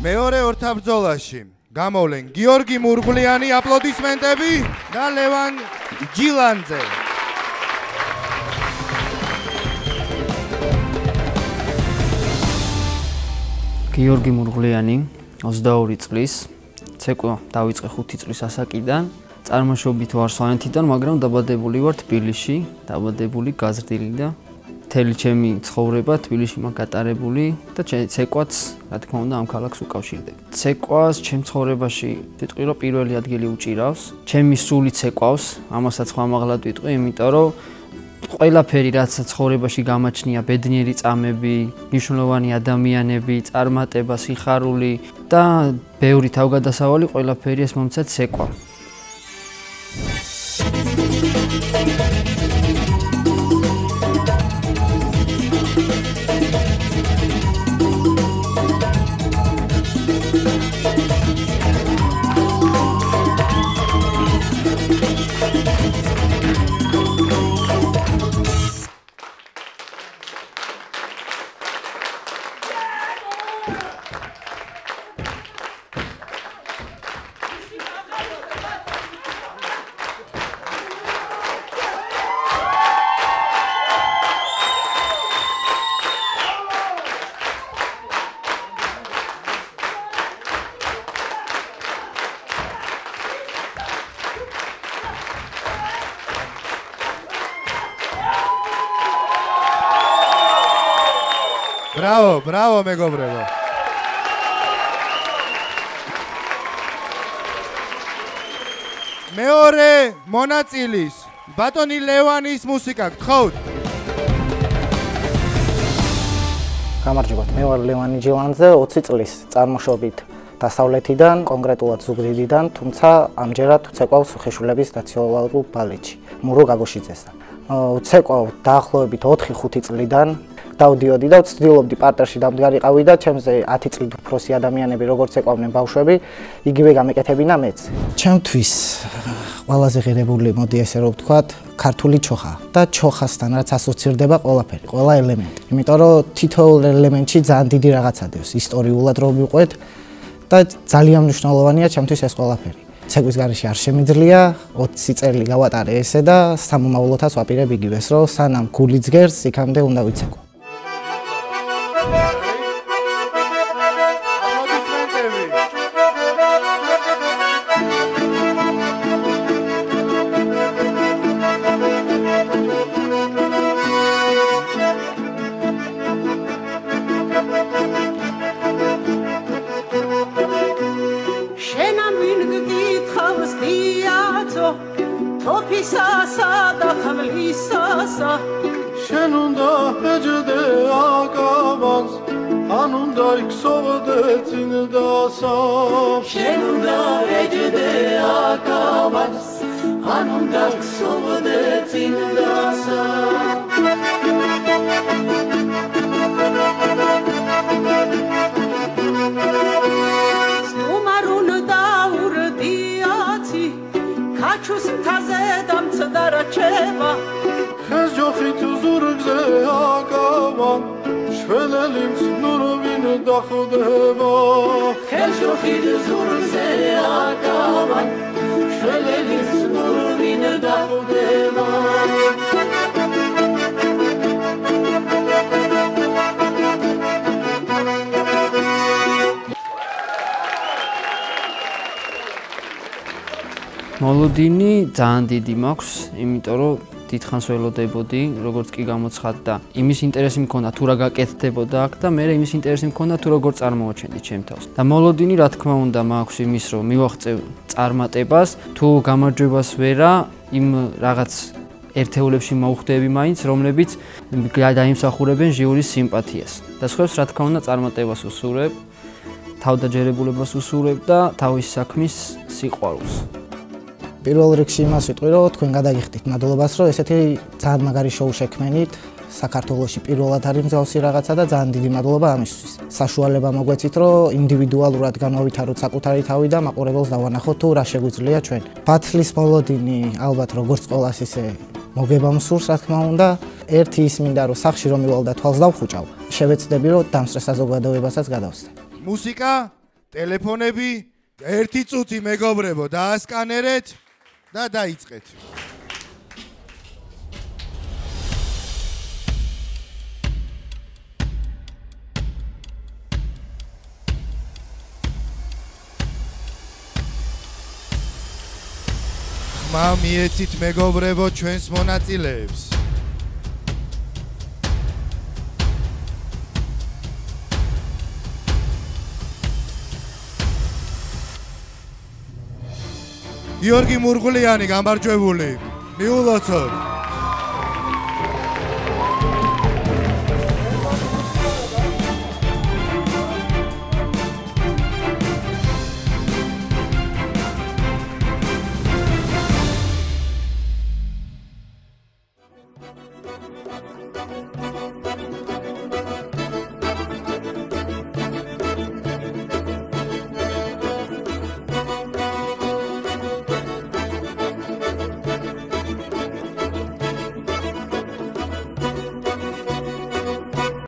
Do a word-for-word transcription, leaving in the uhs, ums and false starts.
მეორე ორთაბრძოლაში გამოვლენ გიორგი მურგლიანი, აპლოდისმენტები და ლევან ჯილანძე. გიორგი მურგლიანი ოცდაორი წლის, ცეკვა დავიწყე ხუთი წლის ასაკიდან, წარმოშობით ვარ სვანეთიდან, მაგრამ დაბადებული ვარ თბილისში, დაბადებული, გაზრდილი და მთელი ჩემი ცხოვრება თბილისში მაქვს გატარებული და ცეკვაც, რა თქმა უნდა, ამ ქალაქს უკავშირდება. ცეკვას ჩემ ცხოვრებაში ვიტყვი, რომ პირველი ადგილი უჭირავს. ჩემი სული ცეკვავს, ამასაც ხმამაღლად ვიტყვი, იმიტომ რომ ყველაფერი, რაც ცხოვრებაში გამაჩნია, ბედნიერი წამები, მნიშვნელოვანი ადამიანები, წარმატება, სიხარული და ბევრი თავგადასავალი, ყველაფერი ეს მომცა ცეკვა. Bravo, bravo, მეგობრებო. მეორე მონაწილის ბატონი ლევანის მუსიკა გთხოვთ. გამარჯობათ, მე ვარ ლევანი ჯილანძე, ოცი წლის წარმოშობით დასავლეთიდან, კონკრეტულად ზუგდიდიდან, თუმცა ამჯერად ვცეკვავს ხეშულების ნაციონალურ ბალეტში, მურო გაგოშიძესთან. ვცეკვავ დაახლოებით ოთხი ხუთი წლიდან. დავდიოდი და ვცდილობდი პარტერში დამდგარიყავი და ჩემზე ათი წლით უფროსი ადამიანები როგორც ეკვავნენ ბავშვები, იგივე გამეკეთებინა მეც. ჩემთვის ყველაზე ღირებული, მოდი ესე რომ ვთქვათ, ქართული ჩოხა და ჩოხასთან რაც ასოცირდება ყველაფერი, ყველა ელემენტი. იმიტომ რომ თითოეულ ელემენტში ძალიან დიდი რაღაცა დევს, ისტორიულად რომ ვიყვეთ და ძალიან მნიშვნელოვანია ჩემთვის ეს ყველაფერი. ცეკვის გარეშე არ შემიძლია, ოცი წელი გავატარე ესე და სამომავლოდაც ვაპირებ იგივეს, რომ სანამ გული ძგერს, იქამდე უნდა ვიცეკვო. შენ უნდა ეჯდე აკავანს, ან უნდა იქსოვდე წინდასა. შენ უნდა ეჯდე აკავანს, ან უნდა იქსოვდე წინდასა. სტუმარუნ დაურდიაცი, ქაჩუს მთაზე დამცდა რაჩება. ხეს ჯოხით ზურგზე აკავან, შველელი მცნურვინ დახვდება. ხეს ჯოხით ზურგზე აკავან, შველელი მცნურვინ დახვდება. მოლოდინი ძალიან დიდი მაქვს, იმიტომ რომ დიდხანს ველოდებოდი, როგორც კი გამოცხადდა. იმის ინტერესი მქონდა თუ რა გაკეთდებოდა აქ და მე იმის ინტერესი მქონდა თუ როგორ წარმოაჩენდი ჩემ თავს. და მოლოდინი რა თქმა უნდა მაქვს იმის, რომ მივაღწევ წარმატებას, თუ გამარჯვებას ვერა, იმ რაღაც ერთეულებში მოუხდები მაინც, რომლებიც დაიმსახურებენ ჟიურის სიმპათიას. და სხვებს რა თქმა უნდა წარმატებას უსურვებ, თავდაჯერებულებას უსურვებ და თავის საქმის სიყვარულს. პირველ რიგში იმას ვიტყვი, რომ თქვენ გადაგიხდით მადლობას, რომ ესეთი ძალიან მაგარი შოუ შექმნით. საქართველოში პირველად არის მსგავსი რაღაცა და ძალიან დიდი მადლობა ამისთვის. საშუალება მოგვეცით, რომ ინდივიდუალურად განავითაროთ საკუთარი თავი და მაყურებელს დავანახოთ თუ რა შეგვიძლია ჩვენ. ბათლის მოლოდინი ალბათ როგორც ყველას ისე მოგება მსურს, რა თქმა უნდა. ერთი ის მინდა, რომ სახში რომ მივალ და თვალს დავხუჭავ, შევეცდები, რომ დამსწრე საზოგადოებასაც გადავსდე. მუსიკა ტელეფონები, ერთი წუთი მეგობრებო, დაასკანერეთ და დაიწყეთ. ხმა მიეცით მეგობრებო ჩვენს მონაწილეებს. გიორგი მურღლიანი გამარჯვებული. მიულოცოთ.